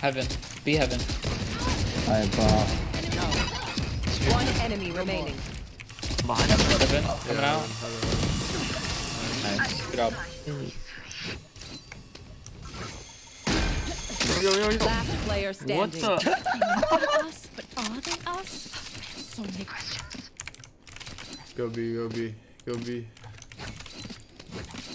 Heaven. Be heaven. I bought. One enemy remaining. Behind. Heaven. Coming out. Nice. Good job. Yo. Last player standing. What the? Us, but are they us? So many questions. Go B.